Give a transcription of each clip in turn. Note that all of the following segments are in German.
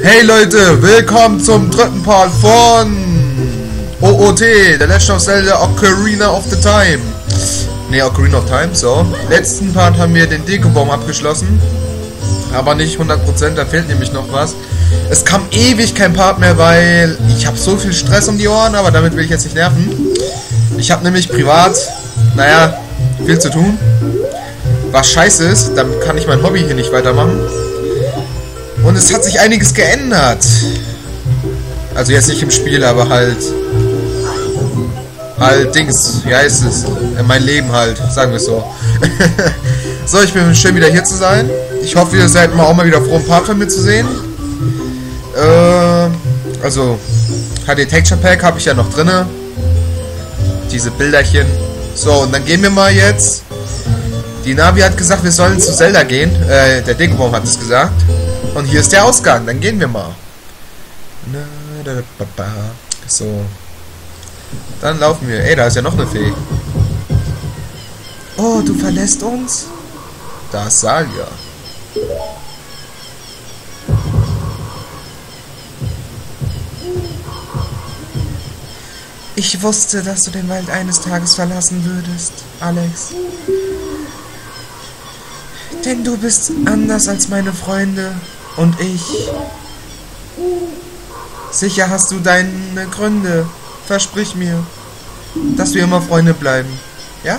Hey Leute, willkommen zum dritten Part von OOT, The Legend of Zelda Ocarina of the Time. Ne, Ocarina of Time, so. Letzten Part haben wir den Dekobaum abgeschlossen. Aber nicht 100%, da fehlt nämlich noch was. Es kam ewig kein Part mehr, weil ich habe so viel Stress um die Ohren, aber damit will ich jetzt nicht nerven. Ich habe nämlich privat, naja, viel zu tun. Was scheiße ist, dann kann ich mein Hobby hier nicht weitermachen. Und es hat sich einiges geändert. Also jetzt nicht im Spiel, aber halt Dings, wie heißt es? Mein Leben halt, sagen wir es so. So, ich bin schön wieder hier zu sein. Ich hoffe, ihr seid auch mal wieder froh, ein Part von mir zu sehen. Also HD Texture Pack habe ich ja noch drinne. Diese Bilderchen. So, und dann gehen wir mal jetzt. Die Navi hat gesagt, wir sollen zu Zelda gehen. Der Dekobaum hat es gesagt. Und hier ist der Ausgang. Dann gehen wir mal. So. Dann laufen wir. Ey, da ist ja noch eine Fee. Oh, du verlässt uns? Da ist Salia. Ich wusste, dass du den Wald eines Tages verlassen würdest, Alex. Denn du bist anders als meine Freunde und ich. Sicher hast du deine Gründe. Versprich mir, dass wir immer Freunde bleiben. Ja?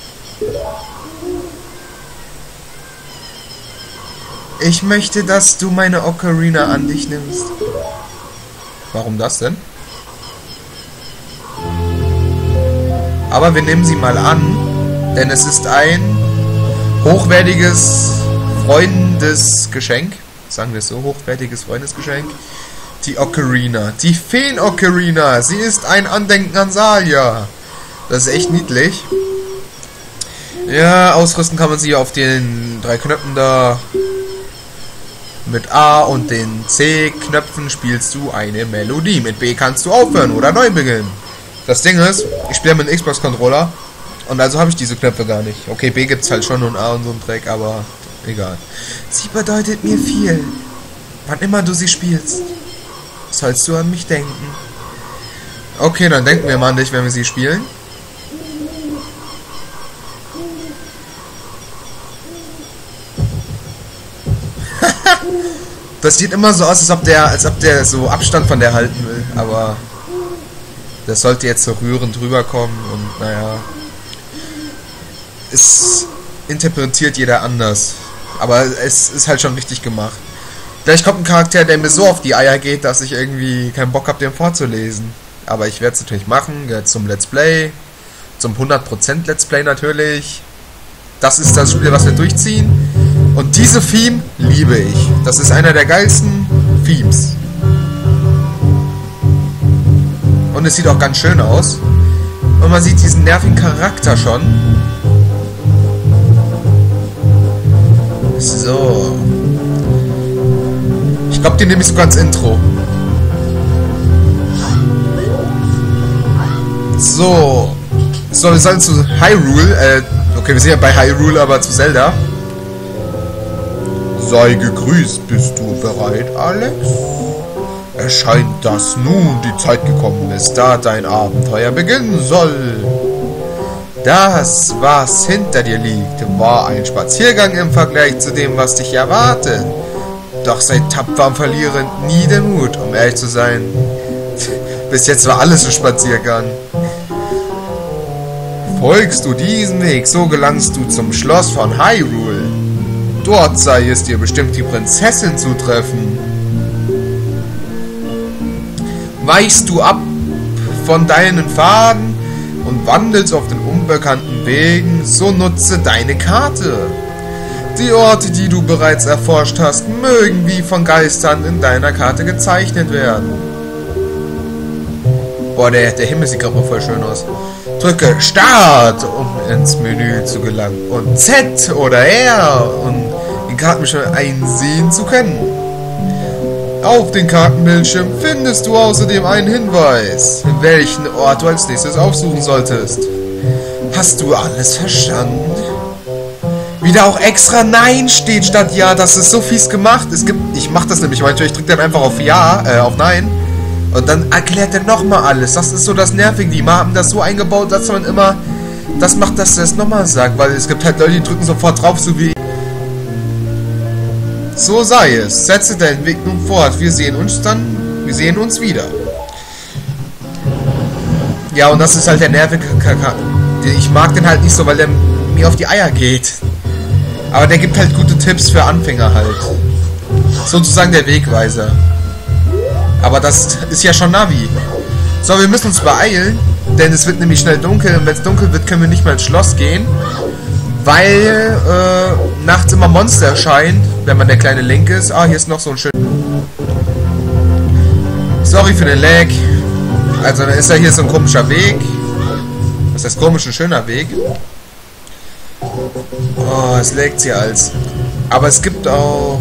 Ich möchte, dass du meine Ocarina an dich nimmst. Warum das denn? Aber wir nehmen sie mal an, denn es ist ein hochwertiges Freundesgeschenk. Sagen wir es so, hochwertiges Freundesgeschenk. Die Ocarina. Die Feen-Ocarina. Sie ist ein Andenken an Salia. Das ist echt niedlich. Ja, ausrüsten kann man sie auf den 3 Knöpfen da. Mit A und den C-Knöpfen spielst du eine Melodie. Mit B kannst du aufhören oder neu beginnen. Das Ding ist, ich spiele mit einem Xbox-Controller und also habe ich diese Knöpfe gar nicht. Okay, B gibt's halt schon und A und so ein Dreck, aber egal. Sie bedeutet mir viel. Wann immer du sie spielst, sollst du an mich denken. Okay, dann denken wir mal an dich, wenn wir sie spielen. Das sieht immer so aus, als ob der so Abstand von der halten will, aber das sollte jetzt so rührend rüberkommen und naja. Es interpretiert jeder anders. Aber es ist halt schon richtig gemacht. Gleich kommt ein Charakter, der mir so auf die Eier geht, dass ich irgendwie keinen Bock habe, den vorzulesen. Aber ich werde es natürlich machen, jetzt zum Let's Play. Zum 100% Let's Play natürlich. Das ist das Spiel, was wir durchziehen. Und diese Theme liebe ich. Das ist einer der geilsten Themes. Und es sieht auch ganz schön aus. Und man sieht diesen nervigen Charakter schon. So. Ich glaube, den nehme ich sogar ins Intro. So. So, wir sollen zu Hyrule. Okay, wir sind ja bei Hyrule, aber zu Zelda. Sei gegrüßt. Bist du bereit, Alex? Es scheint, dass nun die Zeit gekommen ist, da dein Abenteuer beginnen soll. Das, was hinter dir liegt, war ein Spaziergang im Vergleich zu dem, was dich erwartet. Doch sei tapfer und verliere nie den Mut, um ehrlich zu sein. Bis jetzt war alles ein Spaziergang. Folgst du diesen Weg, so gelangst du zum Schloss von Hyrule. Dort sei es dir bestimmt, die Prinzessin zu treffen. Weichst du ab von deinen Pfaden und wandelst auf den unbekannten Wegen, so nutze deine Karte. Die Orte, die du bereits erforscht hast, mögen wie von Geistern in deiner Karte gezeichnet werden. Boah, der Himmel sieht gerade mal voll schön aus. Drücke Start, um ins Menü zu gelangen. Und Z oder R, um den Kartenbildschirm einsehen zu können. Auf dem Kartenbildschirm findest du außerdem einen Hinweis, welchen Ort du als nächstes aufsuchen solltest. Hast du alles verstanden? Wieder auch extra Nein steht statt Ja. Das ist so fies gemacht. Ich mach das nämlich manchmal. Ich drücke dann einfach auf Ja, auf Nein. Und dann erklärt er nochmal alles. Das ist so das Nervige. Die haben das so eingebaut, dass man immer das macht, dass er es nochmal sagt. Weil es gibt halt Leute, die drücken sofort drauf, so wie... So sei es. Setze deinen Weg nun fort. Wir sehen uns wieder. Ja, und das ist halt der nervige Charakter. Ich mag den halt nicht so, weil der mir auf die Eier geht. Aber der gibt halt gute Tipps für Anfänger halt. Sozusagen der Wegweiser. Aber das ist ja schon Navi. So, wir müssen uns beeilen, denn es wird nämlich schnell dunkel. Und wenn es dunkel wird, können wir nicht mehr ins Schloss gehen. Weil nachts immer Monster erscheinen, wenn man der kleine Link ist. Ah, hier ist noch so ein schön... Sorry für den Lag. Also, dann ist ja hier so ein komischer Weg. Das heißt komisch, ein schöner Weg. Oh, es laggt hier alles. Aber es gibt auch...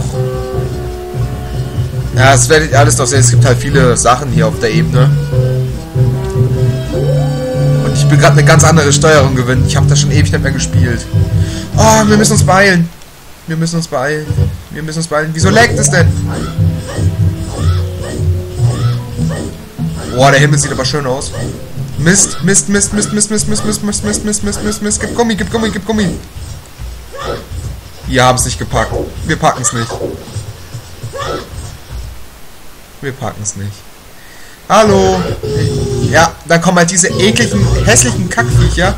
Ja, das werdet ihr alles noch sehen. Es gibt halt viele Sachen hier auf der Ebene. Und ich bin gerade eine ganz andere Steuerung gewöhnt. Ich habe das schon ewig nicht mehr gespielt. Oh, wir müssen uns beeilen. Wir müssen uns beeilen. Wir müssen uns beeilen. Wieso laggt es denn? Boah, der Himmel sieht aber schön aus. Mist, Mist, Mist, Mist, Mist, Mist, Mist, Mist, Mist, Mist, Mist, Mist, Mist, Mist, gib Gummi, gib Gummi, gib Gummi. Wir haben es nicht gepackt. Wir packen es nicht. Wir packen es nicht. Hallo. Ja, dann kommen halt diese ekligen, hässlichen Kackviecher.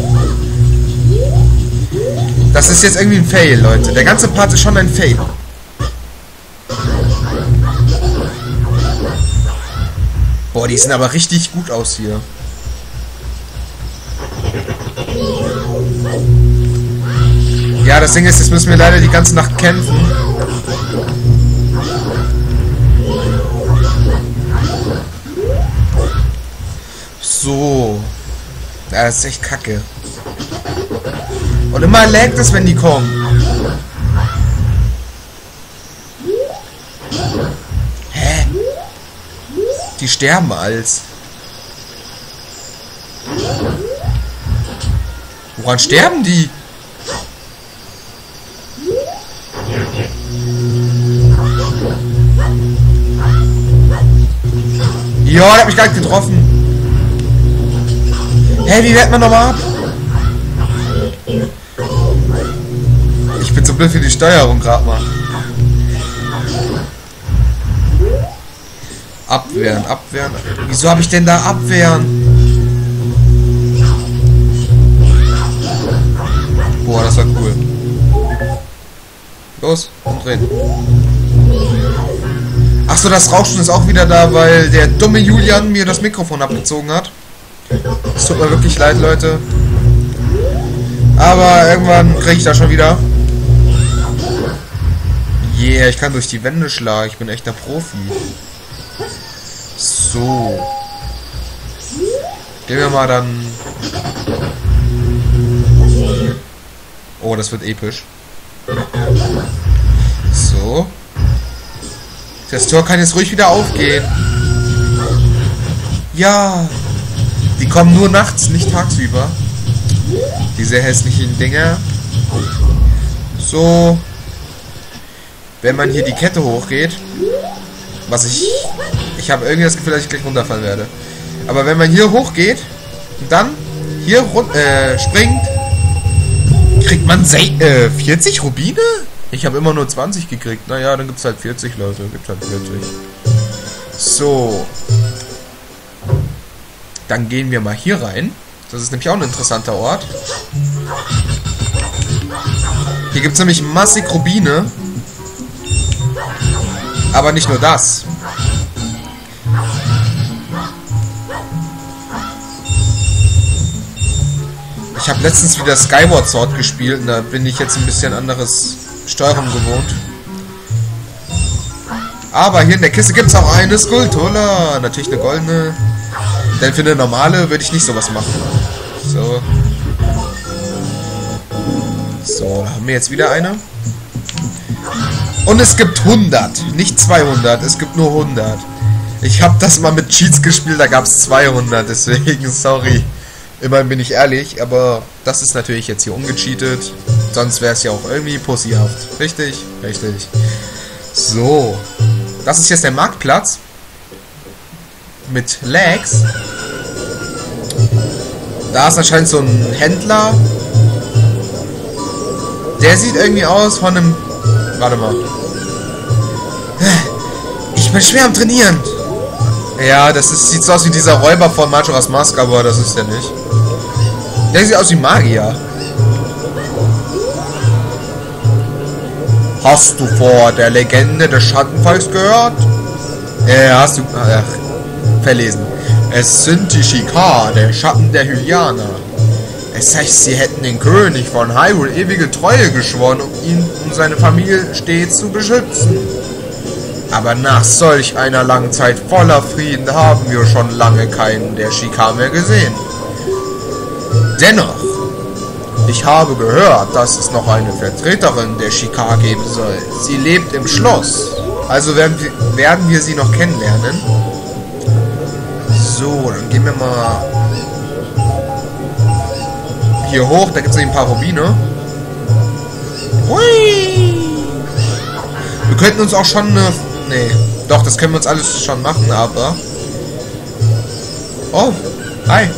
Das ist jetzt irgendwie ein Fail, Leute. Der ganze Part ist schon ein Fail. Boah, die sehen aber richtig gut aus hier. Ja, das Ding ist, jetzt müssen wir leider die ganze Nacht kämpfen. So. Ja, das ist echt kacke. Und immer laggt es, wenn die kommen. Hä? Die sterben als. Woran sterben die? Ja, der hat mich gar nicht getroffen. Hä, wie wehrt man nochmal ab? Ich bin so blöd für die Steuerung gerade mal. Abwehren, abwehren. Wieso habe ich denn da abwehren? Boah, das war cool. Los, umdrehen. Achso, das Rauschen ist auch wieder da, weil der dumme Julian mir das Mikrofon abgezogen hat. Es tut mir wirklich leid, Leute. Aber irgendwann kriege ich das schon wieder. Yeah, ich kann durch die Wände schlagen. Ich bin echt der Profi. So. Gehen wir mal dann... Oh, das wird episch. So. Das Tor kann jetzt ruhig wieder aufgehen. Ja. Die kommen nur nachts, nicht tagsüber. Diese hässlichen Dinger. So. Wenn man hier die Kette hochgeht. Was ich habe irgendwie das Gefühl, dass ich gleich runterfallen werde. Aber wenn man hier hochgeht und dann hier springt, kriegt man 40 Rubine? Ich habe immer nur 20 gekriegt. Naja, dann gibt es halt 40, Leute. Gibt halt 40. So. Dann gehen wir mal hier rein. Das ist nämlich auch ein interessanter Ort. Hier gibt es nämlich massig Rubine. Aber nicht nur das. Ich habe letztens wieder Skyward Sword gespielt und da bin ich jetzt ein bisschen anderes Steuerung gewohnt. Aber hier in der Kiste gibt es auch eine Skulltula. Natürlich eine goldene. Denn für eine normale würde ich nicht sowas machen. So. So, da haben wir jetzt wieder eine. Und es gibt 100, nicht 200. Es gibt nur 100. Ich habe das mal mit Cheats gespielt, da gab es 200. Deswegen, sorry. Immerhin bin ich ehrlich, aber das ist natürlich jetzt hier ungecheatet. Sonst wäre es ja auch irgendwie pussyhaft. Richtig? Richtig. So. Das ist jetzt der Marktplatz. Mit Lags. Da ist anscheinend so ein Händler. Der sieht irgendwie aus von einem... Warte mal. Ich bin schwer am Trainieren. Ja, sieht so aus wie dieser Räuber von Majora's Mask, aber das ist der nicht. Der sieht aus wie Magier. Hast du vor der Legende des Schattenvolks gehört? Hast du... verlesen. Es sind die Sheikah, der Schatten der Hylianer. Es heißt, sie hätten den König von Hyrule ewige Treue geschworen, um ihn und seine Familie stets zu beschützen. Aber nach solch einer langen Zeit voller Frieden haben wir schon lange keinen der Sheikah mehr gesehen. Dennoch, ich habe gehört, dass es noch eine Vertreterin der Sheikah geben soll. Sie lebt im Schloss. Also werden wir sie noch kennenlernen. So, dann gehen wir mal hier hoch. Da gibt es ein paar Rubine. Hui! Wir könnten uns auch schon eine... Nee, doch, das können wir uns alles schon machen, aber... Oh, hi.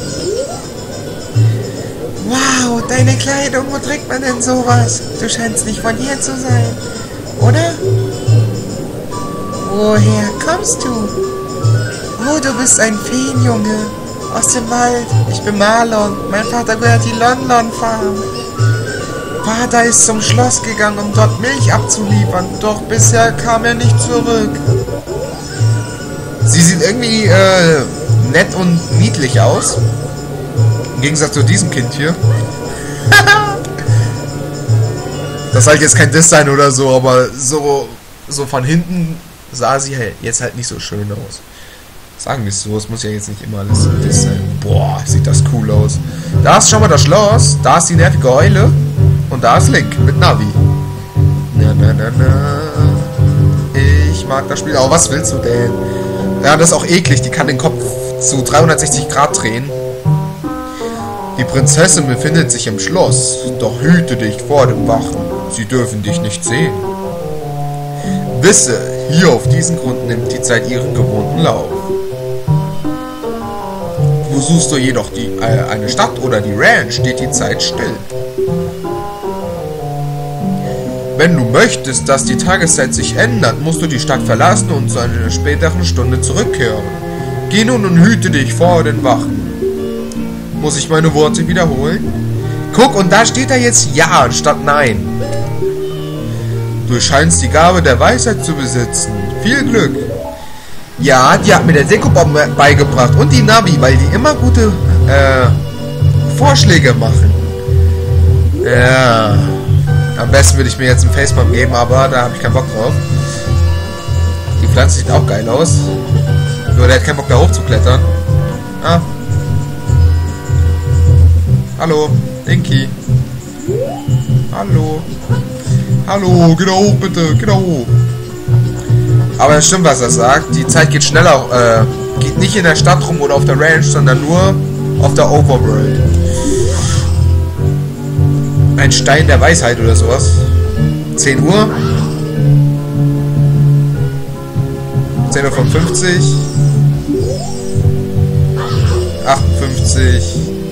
Wow, deine Kleidung, wo trägt man denn sowas? Du scheinst nicht von hier zu sein, oder? Woher kommst du? Oh, du bist ein Feenjunge aus dem Wald. Ich bin Marlon. Mein Vater gehört die Lon-Lon Farm. Vater ist zum Schloss gegangen, um dort Milch abzuliefern. Doch bisher kam er nicht zurück. Sie sieht irgendwie nett und niedlich aus. Im Gegensatz zu diesem Kind hier. Das soll jetzt kein Diss sein oder so, aber so von hinten sah sie jetzt halt nicht so schön aus. Sagen wir es so, es muss ja jetzt nicht immer alles Diss sein. Boah, sieht das cool aus. Da ist schon mal das Schloss, da ist die nervige Eule und da ist Link mit Navi. Na na na na. Ich mag das Spiel. Aber was willst du denn? Ja, das ist auch eklig, die kann den Kopf zu 360 Grad drehen. Die Prinzessin befindet sich im Schloss, doch hüte dich vor den Wachen. Sie dürfen dich nicht sehen. Wisse, hier auf diesen Grund nimmt die Zeit ihren gewohnten Lauf. Besuchst du jedoch eine Stadt oder die Ranch, steht die Zeit still. Wenn du möchtest, dass die Tageszeit sich ändert, musst du die Stadt verlassen und zu einer späteren Stunde zurückkehren. Geh nun und hüte dich vor den Wachen. Muss ich meine Worte wiederholen? Guck, und da steht da jetzt Ja anstatt Nein. Du scheinst die Gabe der Weisheit zu besitzen. Viel Glück. Ja, die hat mir der Dekobomb beigebracht und die Navi, weil die immer gute Vorschläge machen. Ja. Am besten würde ich mir jetzt einen Facepalm geben, aber da habe ich keinen Bock drauf. Die Pflanze sieht auch geil aus. Nur der hat keinen Bock da hoch zu klettern. Ah. Hallo, Inky. Hallo. Hallo, geh da hoch bitte, geh da hoch. Aber es stimmt, was er sagt. Die Zeit geht schneller, geht nicht in der Stadt rum oder auf der Ranch, sondern nur auf der Overworld. Ein Stein der Weisheit oder sowas. 10 Uhr. 10:55 Uhr. 58.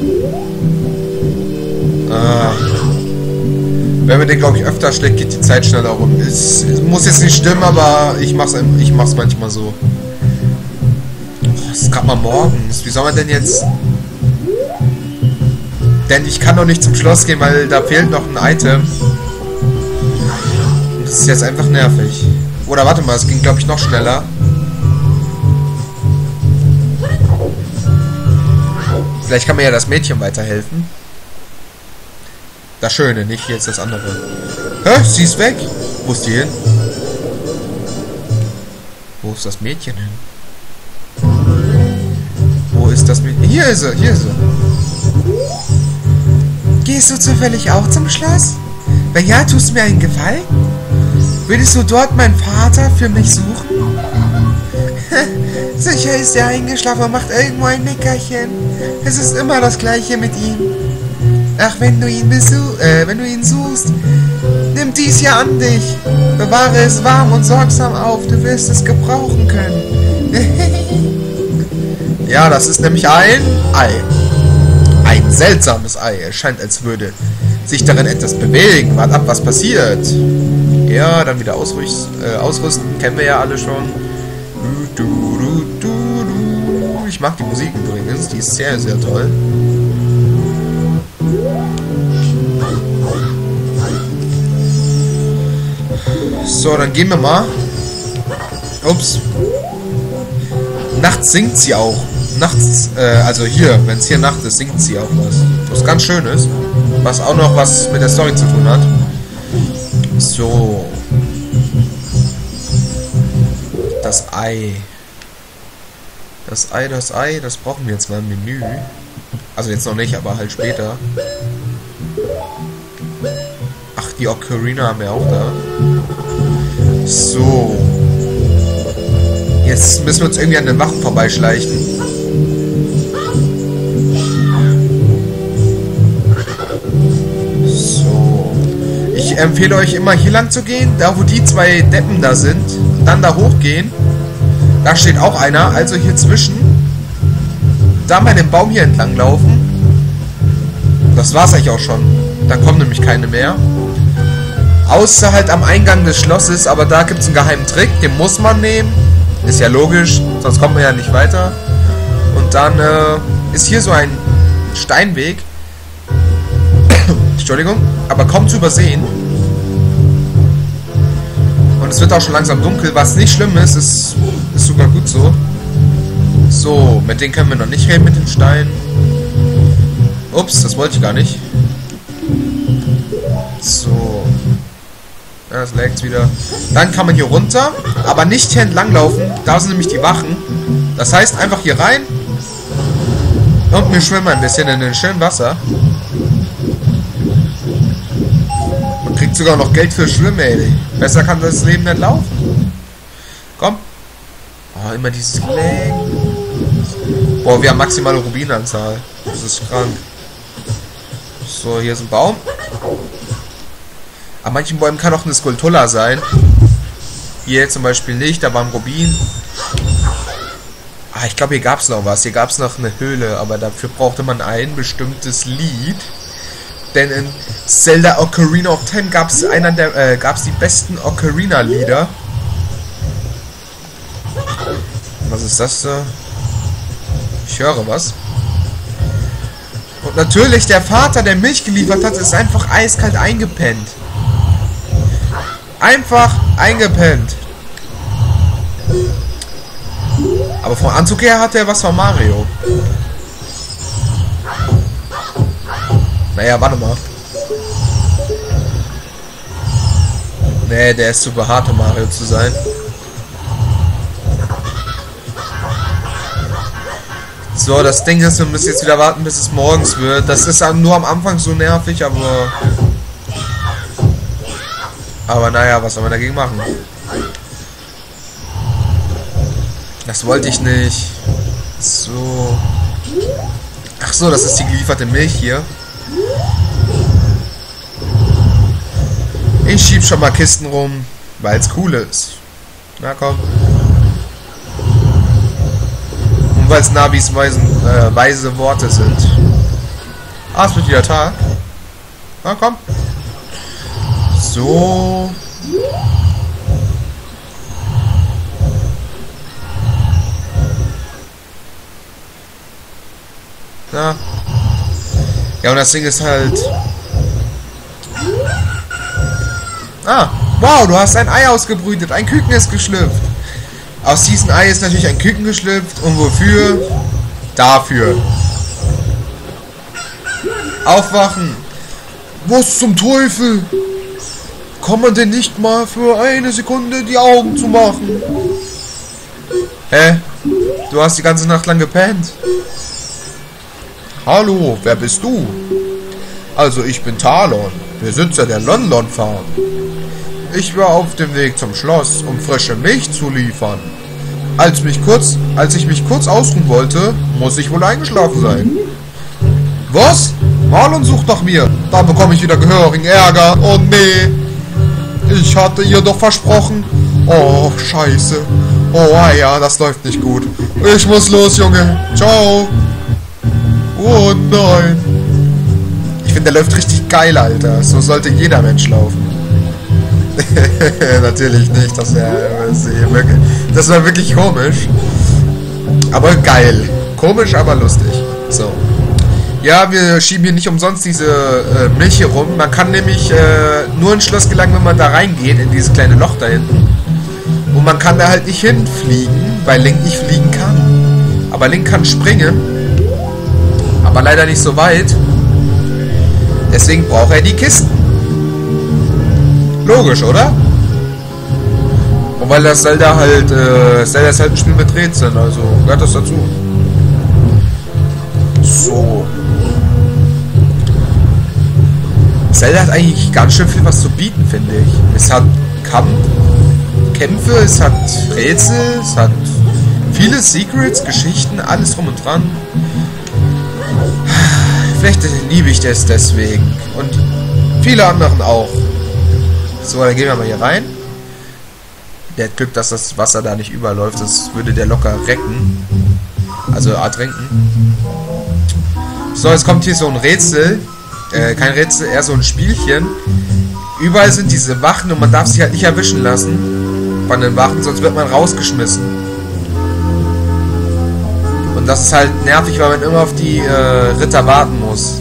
Wenn man den, glaube ich, öfter schlägt, geht die Zeit schneller rum. Es muss jetzt nicht stimmen, aber ich mach's manchmal so. Es ist gerade mal morgens. Wie soll man denn jetzt... Denn ich kann doch nicht zum Schloss gehen, weil da fehlt noch ein Item. Das ist jetzt einfach nervig. Oder warte mal, es ging, glaube ich, noch schneller. Vielleicht kann mir ja das Mädchen weiterhelfen. Das Schöne, nicht jetzt das andere. Hä? Sie ist weg. Wo ist die hin? Wo ist das Mädchen hin? Wo ist das Mädchen? Hier ist sie, hier ist sie. Gehst du zufällig auch zum Schloss? Wenn ja, tust du mir einen Gefallen? Würdest du dort meinen Vater für mich suchen? Sicher ist er eingeschlafen und macht irgendwo ein Nickerchen. Es ist immer das Gleiche mit ihm. Ach, wenn du ihn suchst, nimm dies hier an dich. Bewahre es warm und sorgsam auf. Du wirst es gebrauchen können. Ja, das ist nämlich ein Ei. Ein seltsames Ei. Es scheint, als würde sich darin etwas bewegen. Wart ab, was passiert. Ja, dann wieder ausrüsten. Kennen wir ja alle schon. Ich mag die Musik übrigens. Die ist sehr, sehr toll. So, dann gehen wir mal. Ups. Nachts singt sie auch. Nachts, also hier, wenn es hier Nacht ist, singt sie auch was ganz schön ist. Was auch noch was mit der Story zu tun hat. So. Das Ei. Das Ei, das brauchen wir jetzt mal im Menü. Also jetzt noch nicht, aber halt später. Ach, die Ocarina haben wir auch da. So. Jetzt müssen wir uns irgendwie an den Wachen vorbeischleichen. So. Ich empfehle euch immer hier lang zu gehen, da wo die zwei Deppen da sind. Und dann da hochgehen. Da steht auch einer, also hier zwischen. Da bei dem Baum hier entlang laufen. Das war's eigentlich auch schon. Da kommen nämlich keine mehr. Außer halt am Eingang des Schlosses, aber da gibt es einen geheimen Trick, den muss man nehmen. Ist ja logisch, sonst kommt man ja nicht weiter. Und dann ist hier so ein Steinweg. Entschuldigung, aber kaum zu übersehen. Und es wird auch schon langsam dunkel, was nicht schlimm ist, ist sogar gut so. So, mit denen können wir noch nicht reden, mit den Steinen. Ups, das wollte ich gar nicht. So. Ja, das laggt wieder. Dann kann man hier runter, aber nicht hier entlang laufen. Da sind nämlich die Wachen. Das heißt, einfach hier rein. Und wir schwimmen ein bisschen in den schönen Wasser. Man kriegt sogar noch Geld für Schwimmen, ey. Besser kann das Leben nicht laufen. Komm. Oh, immer dieses Lag. Boah, wir haben maximale Rubinanzahl. Das ist krank. So, hier ist ein Baum. An manchen Bäumen kann auch eine Skulptura sein. Hier zum Beispiel nicht, da war ein Rubin. Ah, ich glaube, hier gab es noch was. Hier gab es noch eine Höhle, aber dafür brauchte man ein bestimmtes Lied. Denn in Zelda Ocarina of Time gab es die besten Ocarina-Lieder. Was ist das da? Ich höre was. Und natürlich, der Vater, der Milch geliefert hat, ist einfach eiskalt eingepennt. Einfach eingepennt. Aber vom Anzug her hat er was von Mario. Naja, warte mal. Nee, der ist super hart, um Mario zu sein. So, das Ding ist, wir müssen jetzt wieder warten, bis es morgens wird. Das ist nur am Anfang so nervig, aber naja, was soll man dagegen machen? Das wollte ich nicht. So. Ach so, das ist die gelieferte Milch hier. Ich schieb schon mal Kisten rum, weil es cool ist. Na komm. Und weil es Nabis weise Worte sind. Ah, es wird wieder Tag. Na komm. So. Na. Ja, und das Ding ist halt... Ah, wow, du hast ein Ei ausgebrütet. Ein Küken ist geschlüpft. Aus diesem Ei ist natürlich ein Küken geschlüpft. Und wofür? Dafür. Aufwachen. Was zum Teufel? Kann man denn nicht mal für eine Sekunde die Augen zu machen? Hä? Du hast die ganze Nacht lang gepennt. Hallo, wer bist du? Also, ich bin Talon, Besitzer der Lon-Lon Farm. Ich war auf dem Weg zum Schloss, um frische Milch zu liefern. Als ich mich kurz ausruhen wollte, muss ich wohl eingeschlafen sein. Was? Marlon sucht nach mir. Da bekomme ich wieder gehörigen Ärger. Oh nee. Ich hatte ihr doch versprochen. Oh, scheiße. Oh ja, das läuft nicht gut. Ich muss los, Junge. Ciao. Oh nein. Ich finde, der läuft richtig geil, Alter. So sollte jeder Mensch laufen. Natürlich nicht. Das wäre wirklich komisch. Aber geil. Komisch, aber lustig. So. Ja, wir schieben hier nicht umsonst diese Milch hier rum. Man kann nämlich nur ins Schloss gelangen, wenn man da reingeht, in dieses kleine Loch da hinten. Und man kann da halt nicht hinfliegen, weil Link nicht fliegen kann. Aber Link kann springen. Aber leider nicht so weit. Deswegen braucht er die Kisten. Logisch, oder? Und weil das Zelda halt, Zelda ist halt ein Spiel mit Rätseln, also gehört das dazu. So. Zelda hat eigentlich ganz schön viel was zu bieten, finde ich. Es hat Kämpfe, es hat Rätsel, es hat viele Secrets, Geschichten, alles drum und dran. Vielleicht liebe ich das deswegen. Und viele anderen auch. So, dann gehen wir mal hier rein. Der hat Glück, dass das Wasser da nicht überläuft. Das würde der locker recken. Also ertränken. So, jetzt kommt hier so ein Rätsel. Kein Rätsel, eher so ein Spielchen. Überall sind diese Wachen und man darf sich halt nicht erwischen lassen von den Wachen, sonst wird man rausgeschmissen. Und das ist halt nervig, weil man immer auf die Ritter warten muss.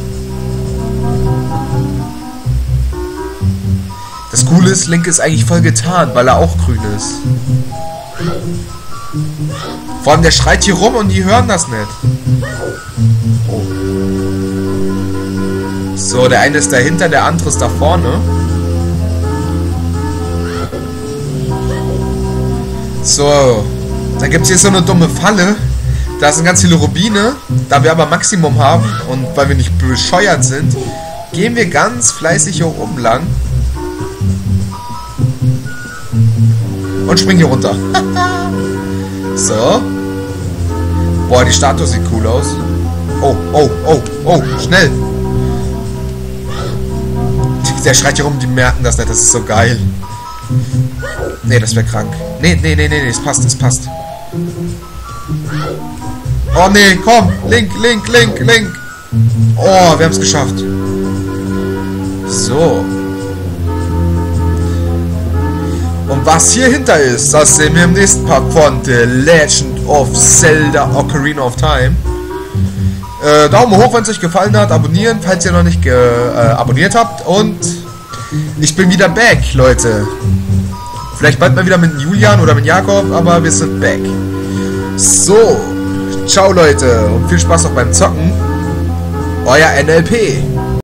Das Coole ist, Link ist eigentlich voll getarnt, weil er auch grün ist. Vor allem der schreit hier rum und die hören das nicht. Oh. So, der eine ist dahinter, der andere ist da vorne. So, dann gibt es hier so eine dumme Falle. Da sind ganz viele Rubine. Da wir aber Maximum haben und weil wir nicht bescheuert sind, gehen wir ganz fleißig hier oben lang. Und springen hier runter. So. Boah, die Statue sieht cool aus. Oh, oh, oh, oh, schnell. Der schreit hier rum, die merken das nicht, das ist so geil. Nee, das wäre krank. Nee, es passt, es passt. Oh nee, komm, Link. Oh, wir haben es geschafft. So. Und was hier hinter ist, das sehen wir im nächsten Part von The Legend of Zelda Ocarina of Time. Daumen hoch, wenn es euch gefallen hat, abonnieren, falls ihr noch nicht abonniert habt. Und ich bin wieder back, Leute. Vielleicht bald mal wieder mit Julian oder mit Jakob, aber wir sind back. So, ciao Leute und viel Spaß noch beim Zocken. Euer NLP.